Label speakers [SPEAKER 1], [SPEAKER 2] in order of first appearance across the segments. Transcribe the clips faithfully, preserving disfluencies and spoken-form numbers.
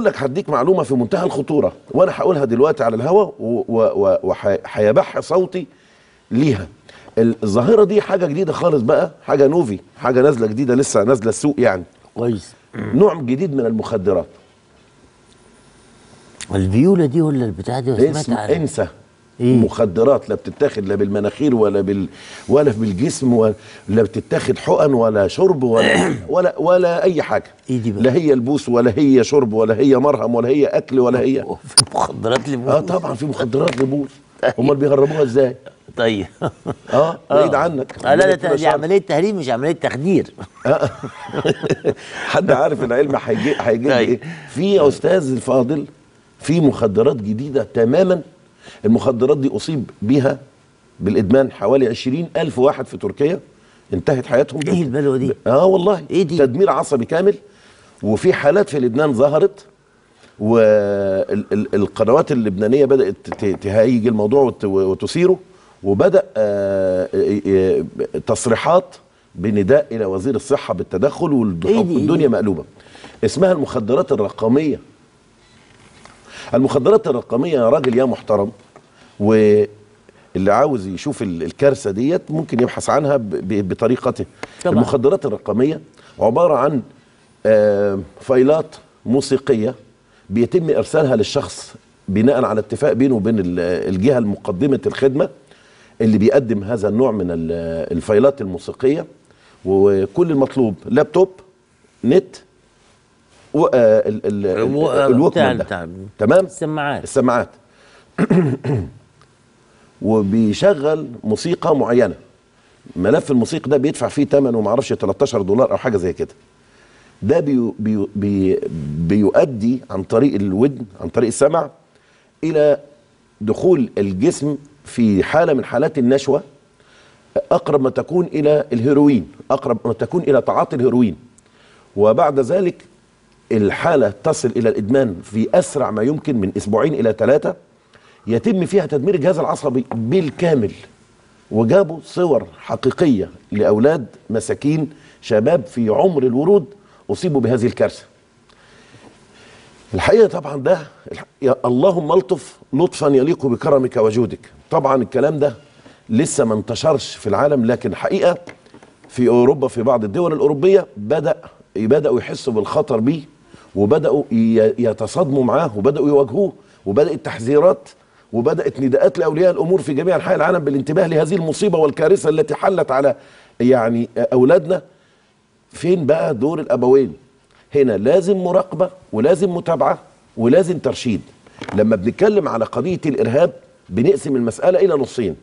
[SPEAKER 1] هقول لك، هديك معلومه في منتهى الخطوره وانا هقولها دلوقتي على الهواء وهيبح صوتي ليها. الظاهره دي حاجه جديده خالص بقى، حاجه نوفي، حاجه نازله جديده لسه نازله السوق يعني.
[SPEAKER 2] كويس.
[SPEAKER 1] نوع جديد من المخدرات.
[SPEAKER 2] الفيولا دي ولا البتاع دي؟
[SPEAKER 1] سمعت عنها. انسى. إيه؟ مخدرات لا بتتاخد لا بالمناخير ولا بال ولا بالجسم، ولا بتتاخد حقن ولا شرب ولا ولا ولا اي حاجه.
[SPEAKER 2] إيه دي بقى؟
[SPEAKER 1] لا هي لبوس ولا هي شرب ولا هي مرهم ولا هي اكل ولا هي
[SPEAKER 2] في مخدرات لبوس.
[SPEAKER 1] اه طبعا في مخدرات لبوس. امال بيهربوها ازاي؟
[SPEAKER 2] طيب
[SPEAKER 1] اه بعيد عنك.
[SPEAKER 2] اه لا لا دي عمليه تهريب مش عمليه تخدير.
[SPEAKER 1] حد عارف العلم هيجي هيجي ايه؟ في يا استاذ الفاضل في مخدرات جديده تماما. المخدرات دي اصيب بيها بالادمان حوالي عشرين ألف واحد في تركيا، انتهت حياتهم.
[SPEAKER 2] ايه البلوه دي؟
[SPEAKER 1] اه والله.
[SPEAKER 2] ايه دي؟
[SPEAKER 1] تدمير عصبي كامل. وفي حالات في لبنان ظهرت، والقنوات اللبنانيه بدات تهيج الموضوع وتثيره، وبدا تصريحات بنداء الى وزير الصحه بالتدخل، والدنيا مقلوبه. اسمها المخدرات الرقميه. المخدرات الرقميه يا راجل يا محترم، واللي عاوز يشوف الكارثه ديت ممكن يبحث عنها بطريقته. طبعا. المخدرات الرقميه عباره عن فايلات موسيقيه بيتم ارسالها للشخص بناء على اتفاق بينه وبين الجهه المقدمه الخدمه اللي بيقدم هذا النوع من الفايلات الموسيقيه. وكل المطلوب لابتوب، نت، الوكمان ده. تمام.
[SPEAKER 2] السماعات
[SPEAKER 1] السماعات وبيشغل موسيقى معينه. ملف الموسيقى ده بيدفع فيه ثمن وما اعرفش تلتاشر دولار او حاجه زي كده. ده بي بي بي بيؤدي عن طريق الودن، عن طريق السمع، الى دخول الجسم في حاله من حالات النشوه، اقرب ما تكون الى الهيروين، اقرب ما تكون الى تعاطي الهيروين. وبعد ذلك الحالة تصل إلى الإدمان في أسرع ما يمكن، من أسبوعين إلى ثلاثة. يتم فيها تدمير الجهاز العصبي بالكامل. وجابوا صور حقيقية لأولاد مساكين شباب في عمر الورود أصيبوا بهذه الكارثة. الحقيقة طبعا ده اللهم الطف لطفا يليق بكرمك وجودك. طبعا الكلام ده لسه ما انتشرش في العالم، لكن حقيقة في أوروبا في بعض الدول الأوروبية بدأ بدأوا يحسوا بالخطر بيه، وبدأوا يتصادموا معاه، وبدأوا يواجهوه، وبدأت تحذيرات، وبدأت نداءات لأولياء الأمور في جميع أنحاء العالم بالانتباه لهذه المصيبة والكارثة التي حلت على يعني أولادنا. فين بقى دور الأبوين؟ هنا لازم مراقبة، ولازم متابعة، ولازم ترشيد. لما بنتكلم على قضية الإرهاب بنقسم المسألة إلى نصين.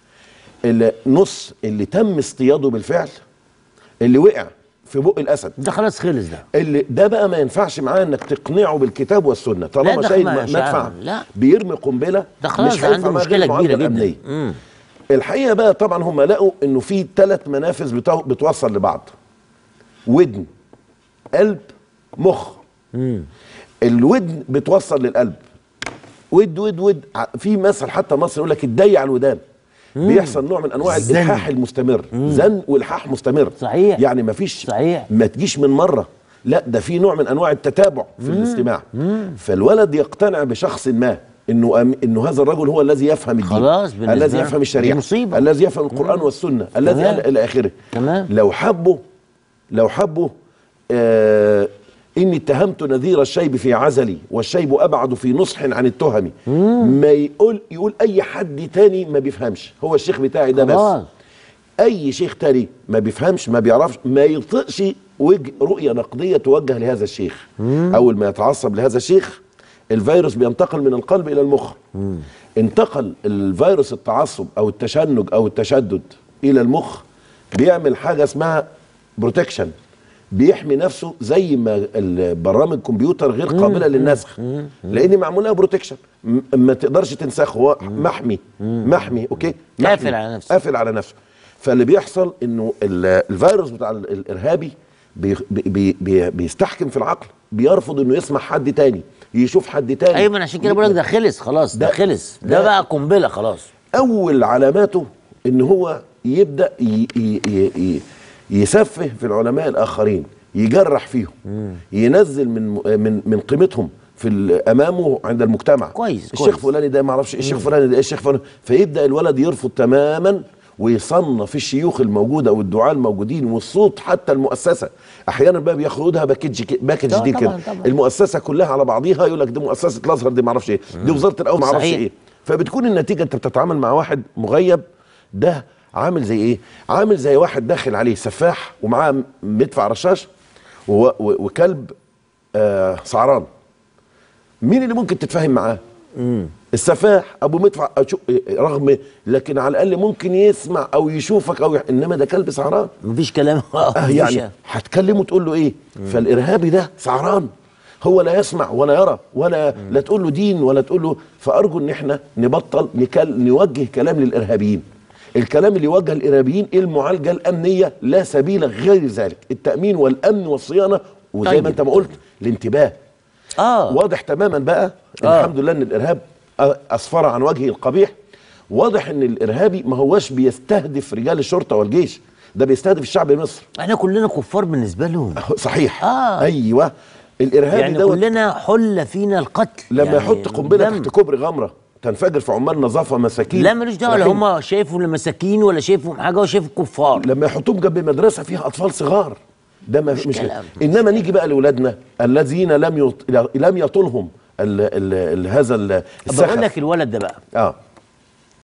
[SPEAKER 1] النص اللي تم اصطياده بالفعل، اللي وقع في بق الاسد،
[SPEAKER 2] ده خلاص خلص. ده
[SPEAKER 1] اللي ده بقى ما ينفعش معاه انك تقنعه بالكتاب والسنه، طالما شايل مدفع بيرمي قنبله
[SPEAKER 2] ده خلاص عنده مشكله كبيره جدا. مم.
[SPEAKER 1] الحقيقه بقى طبعا هم لقوا انه في ثلاث منافذ بتوصل لبعض: ودن، قلب، مخ.
[SPEAKER 2] مم.
[SPEAKER 1] الودن بتوصل للقلب. ود ود ود في مثل حتى مصر يقول لك اتضيق على الودان. مم. بيحصل نوع من انواع الالحاح المستمر. مم. زن والحاح مستمر.
[SPEAKER 2] صحيح.
[SPEAKER 1] يعني ما فيش
[SPEAKER 2] صحيح.
[SPEAKER 1] ما تجيش من مره، لا ده في نوع من انواع التتابع في مم. الاستماع.
[SPEAKER 2] مم.
[SPEAKER 1] فالولد يقتنع بشخص ما انه أم انه هذا الرجل هو الذي يفهم الدين،
[SPEAKER 2] خلاص،
[SPEAKER 1] الذي يفهم الشريعه، الذي يفهم القران مم. والسنه، الذي الى اخره.
[SPEAKER 2] تمام.
[SPEAKER 1] لو حبوا لو حبوا آه إني اتهمت نذير الشيب في عزلي، والشيب أبعد في نصح عن التهم. مم. ما يقول يقول أي حد تاني ما بيفهمش، هو الشيخ بتاعي ده بس. أي شيخ تاني ما بيفهمش، ما بيعرفش، ما يطقش وجه رؤية نقدية توجه لهذا الشيخ. مم. أول ما يتعصب لهذا الشيخ الفيروس بينتقل من القلب إلى المخ. مم. انتقل الفيروس التعصب أو التشنج أو التشدد إلى المخ، بيعمل حاجة اسمها بروتكشن، بيحمي نفسه زي ما البرامج الكمبيوتر غير قابله للنسخ، لان معمول لها بروتكشن، ما تقدرش تنسخه، هو محمي محمي اوكي،
[SPEAKER 2] قافل على نفسه،
[SPEAKER 1] قافل على نفسه. فاللي بيحصل انه الفيروس بتاع الارهابي بي بي بي بيستحكم في العقل، بيرفض انه يسمع حد تاني، يشوف حد تاني.
[SPEAKER 2] ايوه، عشان كده بقول لك ده خلص خلاص، ده, ده خلص، ده, ده بقى قنبله خلاص.
[SPEAKER 1] اول علاماته ان هو يبدا ي ي ي يسفه في العلماء الاخرين، يجرح فيهم، مم. ينزل من من من قيمتهم، في ال- امامه عند المجتمع.
[SPEAKER 2] كويس
[SPEAKER 1] الشيخ
[SPEAKER 2] كويس.
[SPEAKER 1] فلاني ده ما اعرفش إيه، الشيخ فلاني ده إيه، الشيخ فلاني، فيبدا الولد يرفض تماما ويصنف الشيوخ الموجوده والدعاء الموجودين والصوت حتى المؤسسه احيانا بقى بياخدها باكج ك- باكج
[SPEAKER 2] طبعاً
[SPEAKER 1] دي كده،
[SPEAKER 2] طبعاً.
[SPEAKER 1] المؤسسه كلها على بعضيها يقول لك دي مؤسسه الازهر، دي ما اعرفش ايه، دي وزاره الاول ما اعرفش
[SPEAKER 2] صحيح.
[SPEAKER 1] ايه. فبتكون النتيجه انت بتتعامل مع واحد مغيب، ده عامل زي ايه؟ عامل زي واحد داخل عليه سفاح ومعاه مدفع رشاش و- و- وكلب آه سعران. مين اللي ممكن تتفاهم معاه؟ السفاح ابو مدفع أشو- رغم لكن على الاقل ممكن يسمع او يشوفك او يح... انما ده كلب سعران.
[SPEAKER 2] مفيش كلام.
[SPEAKER 1] اه
[SPEAKER 2] مفيش-
[SPEAKER 1] يعني هتكلمه تقول له ايه؟ فالارهابي ده سعران، هو لا يسمع ولا يرى ولا لا تقول له دين ولا تقول له. فارجو ان احنا نبطل نكل... نوجه كلام للارهابيين. الكلام اللي يوجه للارهابيين المعالجه الامنيه لا سبيل غير ذلك، التامين والامن والصيانه، وزي
[SPEAKER 2] طيب.
[SPEAKER 1] ما انت ما قلت الانتباه.
[SPEAKER 2] اه
[SPEAKER 1] واضح تماما بقى
[SPEAKER 2] آه.
[SPEAKER 1] الحمد لله ان الارهاب اسفر عن وجهه القبيح. واضح ان الارهابي ما هوش بيستهدف رجال الشرطه والجيش، ده بيستهدف الشعب المصري.
[SPEAKER 2] احنا كلنا كفار بالنسبه لهم.
[SPEAKER 1] صحيح.
[SPEAKER 2] آه.
[SPEAKER 1] ايوه الارهابي
[SPEAKER 2] يعني
[SPEAKER 1] دوت
[SPEAKER 2] كلنا حل فينا القتل.
[SPEAKER 1] لما
[SPEAKER 2] يعني
[SPEAKER 1] يحط قنبله
[SPEAKER 2] دم.
[SPEAKER 1] تحت كوبري غمره تنفجر في عمال نظافه مساكين.
[SPEAKER 2] لا ملوش دعوه، لا
[SPEAKER 1] رايحين-
[SPEAKER 2] هم شايفوا المساكين ولا شايفوا حاجه ولا شايفوا الكفار.
[SPEAKER 1] لما يحطوهم جنب مدرسه فيها اطفال صغار، ده ما مش
[SPEAKER 2] كلام.
[SPEAKER 1] انما نيجي بقى لاولادنا الذين لم يط... لم يطلهم ال... ال... ال... هذا ال-
[SPEAKER 2] بقول
[SPEAKER 1] السخف.
[SPEAKER 2] لك الولد ده بقى
[SPEAKER 1] اه